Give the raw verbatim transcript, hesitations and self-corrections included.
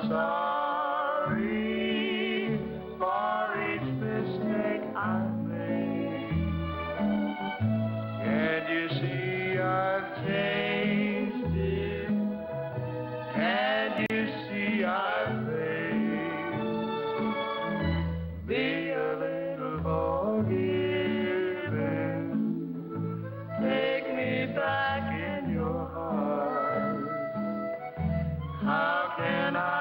sorry for each mistake I made. Can't you see I've changed, dear? Can't you see I've changed? Be a little forgiving. Take me back in your heart. How can I